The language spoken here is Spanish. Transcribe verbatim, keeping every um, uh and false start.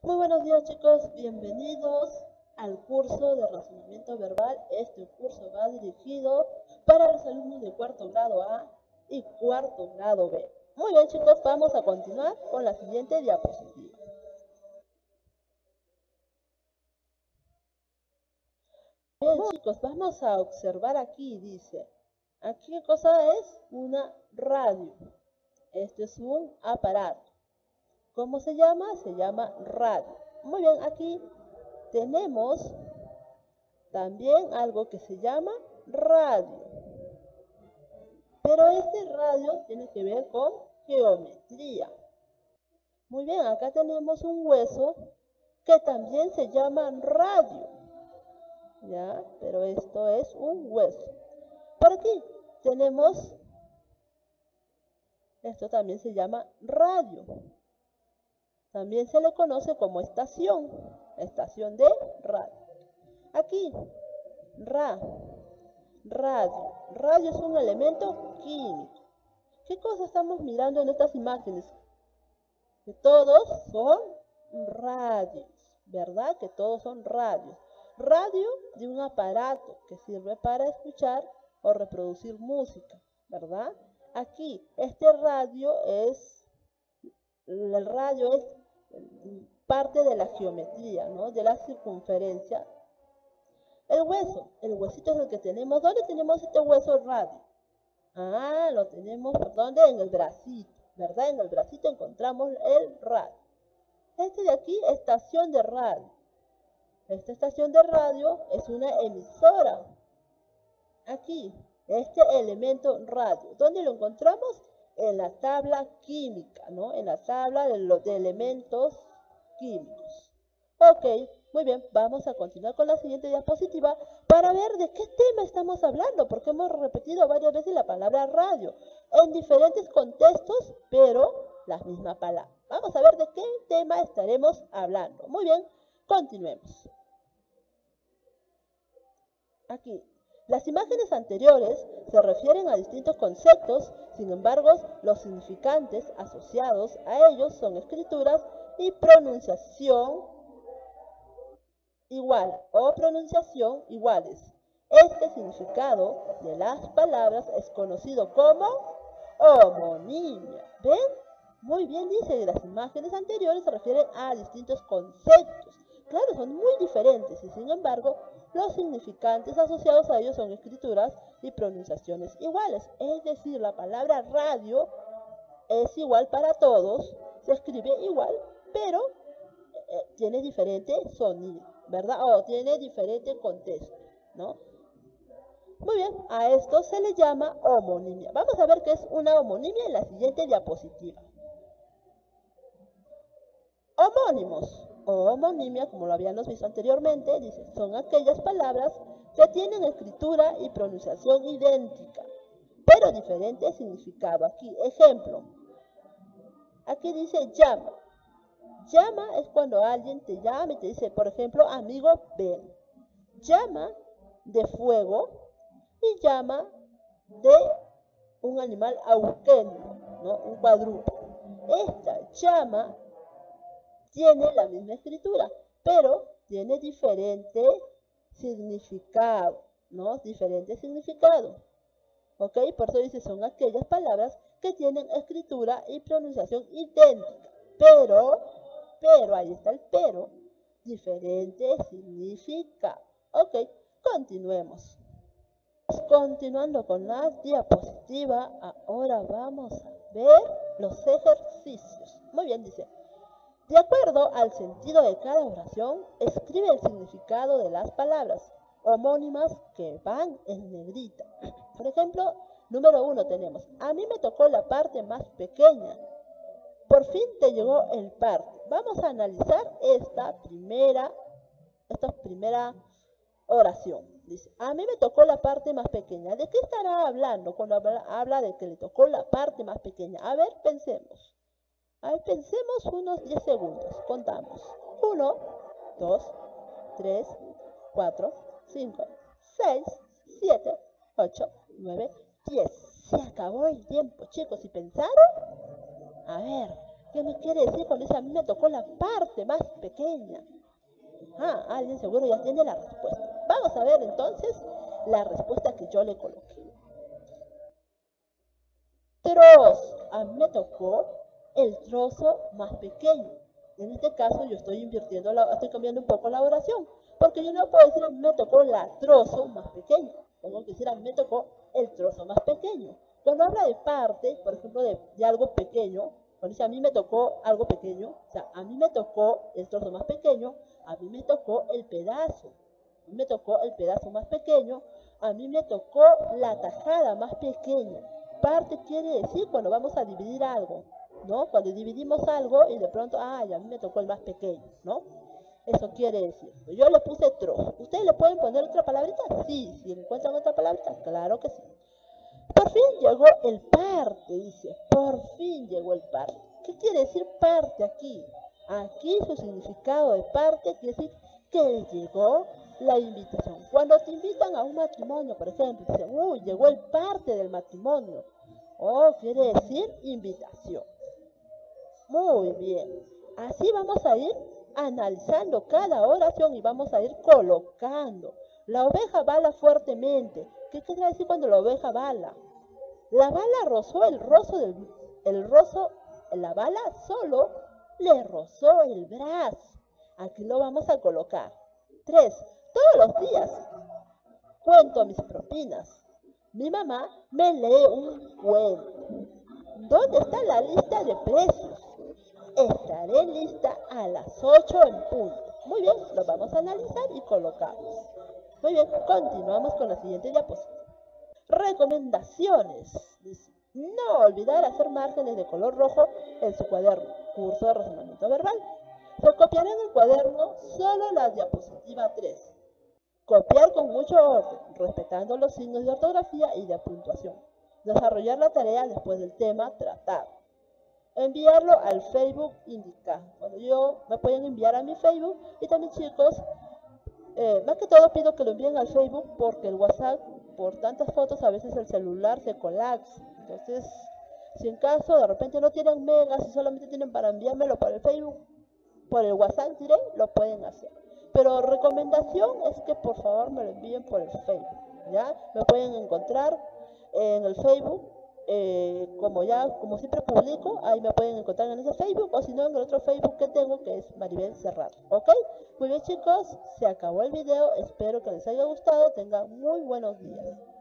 Muy buenos días, chicos, bienvenidos al curso de razonamiento verbal. Este curso va dirigido para los alumnos de cuarto grado A y cuarto grado B. Muy bien, chicos, vamos a continuar con la siguiente diapositiva. Bien, chicos, vamos a observar aquí, dice, aquí qué cosa es una radio. Este es un aparato. ¿Cómo se llama? Se llama radio. Muy bien, aquí tenemos también algo que se llama radio. Pero este radio tiene que ver con geometría. Muy bien, acá tenemos un hueso que también se llama radio. ¿Ya? Pero esto es un hueso. Por aquí tenemos, esto también se llama radio. También se le conoce como estación, estación de radio. Aquí, ra, radio. Radio es un elemento químico. ¿Qué cosa estamos mirando en estas imágenes? Que todos son radios, ¿verdad? Que todos son radios. Radio de un aparato que sirve para escuchar o reproducir música, ¿verdad? Aquí, este radio es, el radio es parte de la geometría, ¿no? De la circunferencia. El hueso, el huesito es el que tenemos. ¿Dónde tenemos este hueso radio? Ah, lo tenemos, ¿dónde? En el bracito, ¿verdad? En el bracito encontramos el radio. Este de aquí, estación de radio. Esta estación de radio es una emisora. Aquí, este elemento radio. ¿Dónde lo encontramos? En la tabla química, ¿no? En la tabla de los de elementos químicos. Ok, muy bien, vamos a continuar con la siguiente diapositiva para ver de qué tema estamos hablando, porque hemos repetido varias veces la palabra radio en diferentes contextos, pero la misma palabra. Vamos a ver de qué tema estaremos hablando. Muy bien, continuemos. Aquí. Las imágenes anteriores se refieren a distintos conceptos, sin embargo, los significantes asociados a ellos son escrituras y pronunciación igual o pronunciación iguales. Este significado de las palabras es conocido como homonimia. ¿Ven? Muy bien dice, las imágenes anteriores se refieren a distintos conceptos. Claro, son muy diferentes y sin embargo, los significantes asociados a ellos son escrituras y pronunciaciones iguales. Es decir, la palabra radio es igual para todos, se escribe igual, pero eh, tiene diferente sonido, ¿verdad? O tiene diferente contexto, ¿no? Muy bien, a esto se le llama homonimia. Vamos a ver qué es una homonimia en la siguiente diapositiva. Homónimos o homonimia, como lo habíamos visto anteriormente, dice, son aquellas palabras que tienen escritura y pronunciación idéntica, pero diferente significado. Aquí, ejemplo, aquí dice llama. Llama es cuando alguien te llama y te dice, por ejemplo, amigo, ven. Llama de fuego y llama de un animal auquenio, ¿no? Un cuadrúpedo. Esta llama tiene la misma escritura, pero tiene diferente significado, ¿no? Diferente significado. ¿Ok? Por eso dice, son aquellas palabras que tienen escritura y pronunciación idéntica, pero, pero, ahí está el pero, diferente significado. Ok, continuemos. Continuando con la diapositiva, ahora vamos a ver los ejercicios. Muy bien, dice. De acuerdo al sentido de cada oración, escribe el significado de las palabras homónimas que van en negrita. Por ejemplo, número uno tenemos, a mí me tocó la parte más pequeña. Por fin te llegó el parte. Vamos a analizar esta primera, esta primera oración. Dice, a mí me tocó la parte más pequeña. ¿De qué estará hablando cuando habla, habla de que le tocó la parte más pequeña? A ver, pensemos. A ver, pensemos unos diez segundos. Contamos. uno, dos, tres, cuatro, cinco, seis, siete, ocho, nueve, diez. Se acabó el tiempo, chicos. ¿Y pensaron? A ver, ¿Qué me quiere decir cuando dice a mí me tocó la parte más pequeña? Ah, alguien seguro ya tiene la respuesta. Vamos a ver entonces la respuesta que yo le coloqué. Trozo. A mí me tocó el trozo más pequeño. En este caso yo estoy invirtiendo, la, estoy cambiando un poco la oración. Porque yo no puedo decir a mí me tocó la trozo más pequeño. Tengo que decir a mí me tocó el trozo más pequeño. Cuando habla de parte, por ejemplo, de, de algo pequeño, cuando dice a mí me tocó algo pequeño, o sea, a mí me tocó el trozo más pequeño, a mí me tocó el pedazo. A mí me tocó el pedazo más pequeño, a mí me tocó la tajada más pequeña. Parte quiere decir cuando vamos a dividir algo, ¿no? Cuando dividimos algo y de pronto, ay, a mí me tocó el más pequeño, ¿no? Eso quiere decir. Yo le puse trozo. ¿Ustedes le pueden poner otra palabrita? Sí. Si encuentran otra palabrita, claro que sí. Por fin llegó el parte, dice. Por fin llegó el parte. ¿Qué quiere decir parte aquí? Aquí su significado de parte quiere decir que llegó la invitación. Cuando te invitan a un matrimonio, por ejemplo, dicen, uy, llegó el parte del matrimonio. Oh, quiere decir invitación. Muy bien. Así vamos a ir analizando cada oración y vamos a ir colocando. La oveja bala fuertemente. ¿Qué quiere decir cuando la oveja bala? La bala rozó el rozo del... El rozo, la bala solo le rozó el brazo. Aquí lo vamos a colocar. Tres. Todos los días cuento mis propinas. Mi mamá me lee un cuento. ¿Dónde está la lista de precios? Estaré lista a las ocho en punto. Muy bien, lo vamos a analizar y colocamos. Muy bien, continuamos con la siguiente diapositiva. Recomendaciones. Dice, no olvidar hacer márgenes de color rojo en su cuaderno. Curso de razonamiento verbal. Se copiará en el cuaderno solo la diapositiva tres. Copiar con mucho orden, respetando los signos de ortografía y de puntuación. Desarrollar la tarea después del tema tratado. Enviarlo al Facebook indicado. Bueno, yo me pueden enviar a mi Facebook y también, chicos, eh, más que todo pido que lo envíen al Facebook porque el WhatsApp, por tantas fotos, a veces el celular se colapsa. Entonces, si en caso de repente no tienen megas y solamente tienen para enviármelo por el Facebook, por el WhatsApp diré, lo pueden hacer. Pero recomendación es que por favor me lo envíen por el Facebook, ¿ya? Me pueden encontrar en el Facebook, eh, como ya, como siempre publico, ahí me pueden encontrar en ese Facebook, o si no en el otro Facebook que tengo, que es Maribel Serrano, ¿ok? Muy bien, chicos, se acabó el video, espero que les haya gustado, tengan muy buenos días.